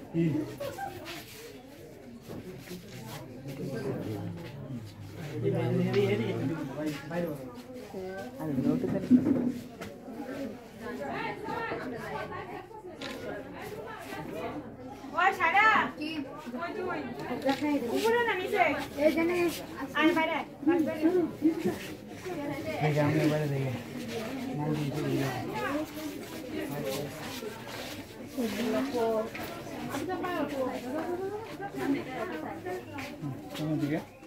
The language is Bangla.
ওই সারা কি কই তুই উপরে না নিচে এই জানে আয় বাইরে এই জামে বাইরে দেখে মাল দিতে দিও লোকো আপনি পাও তো কোন দিকে